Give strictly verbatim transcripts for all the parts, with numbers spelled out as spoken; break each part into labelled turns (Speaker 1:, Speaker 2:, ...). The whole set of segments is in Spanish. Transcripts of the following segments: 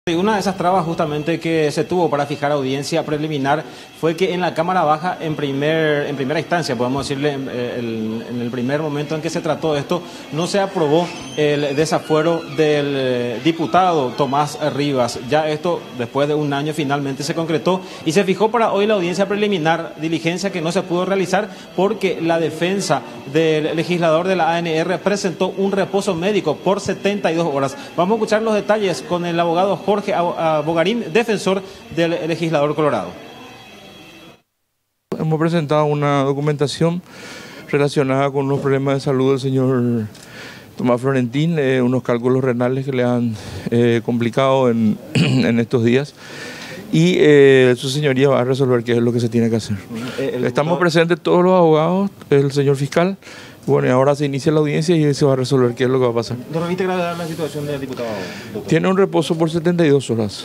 Speaker 1: Y una de esas trabas justamente que se tuvo para fijar audiencia preliminar fue que en la Cámara Baja, en, primer, en primera instancia, podemos decirle, en el, en el primer momento en que se trató esto, no se aprobó el desafuero del diputado Tomás Rivas. Ya esto, después de un año, finalmente se concretó y se fijó para hoy la audiencia preliminar, diligencia que no se pudo realizar porque la defensa del legislador de la A N R presentó un reposo médico por setenta y dos horas. Vamos a escuchar los detalles con el abogado Jorge Bogarín, defensor del legislador colorado.
Speaker 2: Hemos presentado una documentación relacionada con los problemas de salud del señor Tomás Florentín, eh, unos cálculos renales que le han eh, complicado en, en estos días. Y eh, su señoría va a resolver qué es lo que se tiene que hacer. El Estamos presentes todos los abogados, el señor fiscal. Bueno, y ahora se inicia la audiencia y se va a resolver qué es lo que va a pasar.
Speaker 1: ¿No permite gravedad la situación del diputado, doctor?
Speaker 2: Tiene un reposo por setenta y dos horas.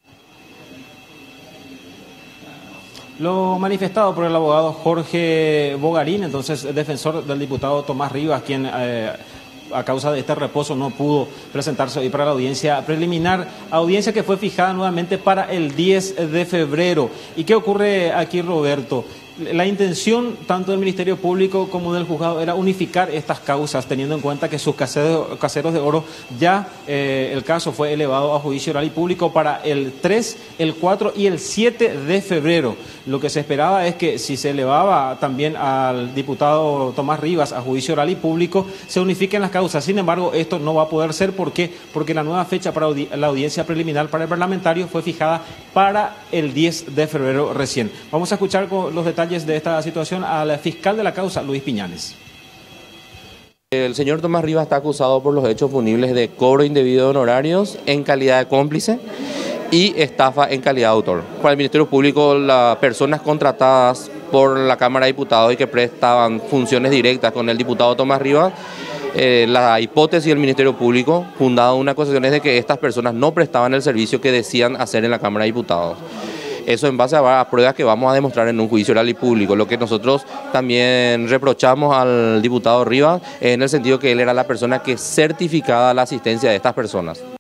Speaker 1: Lo manifestado por el abogado Jorge Bogarín, entonces defensor del diputado Tomás Rivas, quien eh, a causa de este reposo no pudo presentarse hoy para la audiencia preliminar, audiencia que fue fijada nuevamente para el diez de febrero. ¿Y qué ocurre aquí, Roberto? La intención tanto del Ministerio Público como del juzgado era unificar estas causas, teniendo en cuenta que sus caseros, caseros de oro ya eh, el caso fue elevado a juicio oral y público para el tres, el cuatro y el siete de febrero. Lo que se esperaba es que si se elevaba también al diputado Tomás Rivas a juicio oral y público, se unifiquen las causas. Sin embargo, esto no va a poder ser. ¿Por qué? Porque la nueva fecha para audi la audiencia preliminar para el parlamentario fue fijada para el diez de febrero recién. Vamos a escuchar con los detalles de esta situación al fiscal de la causa, Luis Piñanes.
Speaker 3: El señor Tomás Rivas está acusado por los hechos punibles de cobro indebido de honorarios en calidad de cómplice y estafa en calidad de autor. Para el Ministerio Público, las personas contratadas por la Cámara de Diputados y que prestaban funciones directas con el diputado Tomás Rivas, eh, la hipótesis del Ministerio Público, fundada en una acusación, es de que estas personas no prestaban el servicio que decían hacer en la Cámara de Diputados. Eso en base a pruebas que vamos a demostrar en un juicio oral y público. Lo que nosotros también reprochamos al diputado Rivas en el sentido que él era la persona que certificaba la asistencia de estas personas.